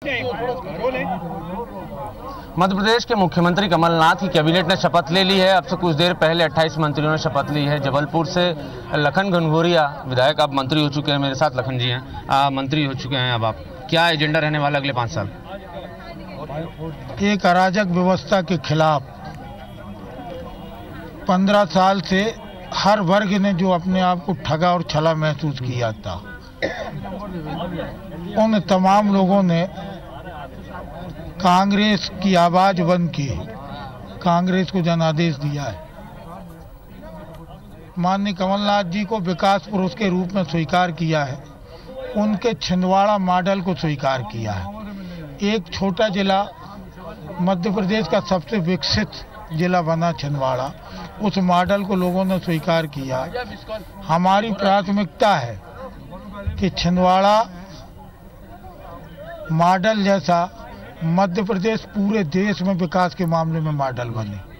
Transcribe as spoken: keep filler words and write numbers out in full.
मध्य प्रदेश के मुख्यमंत्री कमलनाथ की कैबिनेट ने शपथ ले ली है। अब से कुछ देर पहले अट्ठाईस मंत्रियों ने शपथ ली है। जबलपुर से लखन घनघोरिया विधायक अब मंत्री हो चुके हैं। मेरे साथ लखन जी हैं, आ, मंत्री हो चुके हैं। अब आप क्या एजेंडा रहने वाला अगले पाँच साल? एक अराजक व्यवस्था के खिलाफ पंद्रह साल से हर वर्ग ने जो अपने आप को ठगा और छला महसूस किया था, उन तमाम लोगों ने कांग्रेस की आवाज बन के कांग्रेस को जनादेश दिया है। माननीय कमलनाथ जी को विकास पुरुष के रूप में स्वीकार किया है। उनके छिंदवाड़ा मॉडल को स्वीकार किया है। एक छोटा जिला मध्य प्रदेश का सबसे विकसित जिला बना छिंदवाड़ा, उस मॉडल को लोगों ने स्वीकार किया। हमारी प्राथमिकता है कि छिंदवाड़ा मॉडल जैसा मध्य प्रदेश पूरे देश में विकास के मामले में मॉडल बने।